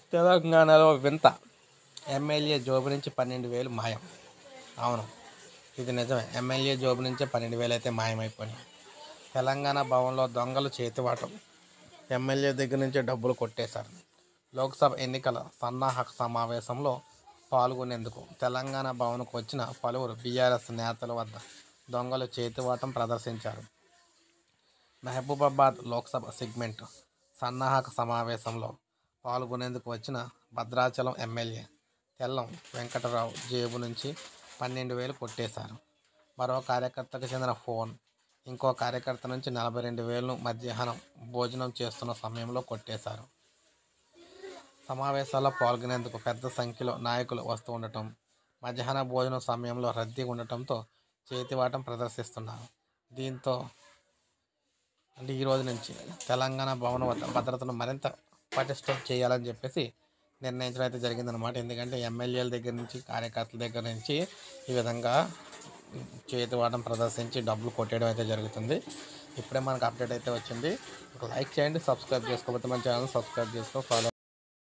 తెలంగాణలో వింత ఎమ్మెల్యే జోబు నుంచి 12,000 మాయం. అవును, ఇది నిజమే. ఎమ్మెల్యే జోబు నుంచే 12,000 అయితే మాయమైపోయినాయి. తెలంగాణ భవన్లో దొంగలు చేతివాటం. ఎమ్మెల్యే దగ్గర నుంచి డబ్బులు కొట్టేశారు. లోక్సభ ఎన్నికల సన్నాహక సమావేశంలో పాల్గొనేందుకు తెలంగాణ భవన్కు వచ్చిన పలువురు బీఆర్ఎస్ నేతల వద్ద దొంగలు చేతివాటం ప్రదర్శించారు. మహబూబాబాద్ లోక్సభ సెగ్మెంట్ సన్నాహక సమావేశంలో పాల్గొనేందుకు వచ్చిన భద్రాచలం ఎమ్మెల్యే తెల్లం వెంకటరావు జేబు నుంచి 12,000 కొట్టేశారు. మరో కార్యకర్తకు చెందిన ఫోన్, ఇంకో కార్యకర్త నుంచి 42,000ను మధ్యాహ్నం భోజనం చేస్తున్న సమయంలో కొట్టేశారు. సమావేశాల్లో పాల్గొనేందుకు పెద్ద సంఖ్యలో నాయకులు వస్తూ ఉండటం, మధ్యాహ్న భోజనం సమయంలో రద్దీ ఉండటంతో చేతివాటం ప్రదర్శిస్తున్నారు. దీంతో ఈ రోజు నుంచి తెలంగాణ భవన్ వద్ద భద్రతను మరింత పటిష్టం చేయాలని చెప్పేసి నిర్ణయించడం అయితే జరిగిందనమాట. ఎందుకంటే ఎమ్మెల్యేల దగ్గర నుంచి, కార్యకర్తల దగ్గర నుంచి ఈ విధంగా చేతివాటం ప్రదర్శించి డబ్బులు కొట్టేయడం అయితే జరుగుతుంది. ఇప్పుడే మనకు అప్డేట్ అయితే వచ్చింది. లైక్ చేయండి, సబ్స్క్రైబ్ చేసుకోకపోతే మన ఛానల్ సబ్స్క్రైబ్ చేసుకో, ఫాలో